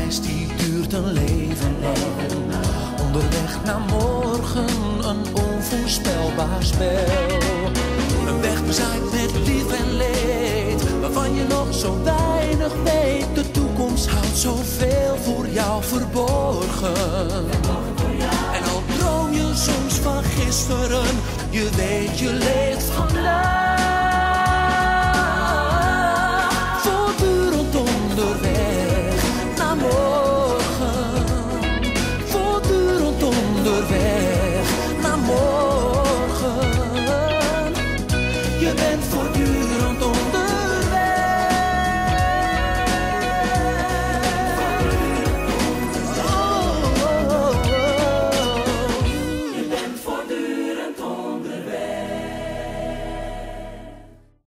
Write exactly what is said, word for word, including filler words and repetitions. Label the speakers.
Speaker 1: reis die duurt een leven lang. Onderweg naar morgen, een onvoorspelbaar spel. Een weg bezaaid met lief en leed, waarvan je nog zo weinig weet. De toekomst houdt zoveel voor jou verborgen. En al droom je soms van gisteren, je weet je leeft vandaag.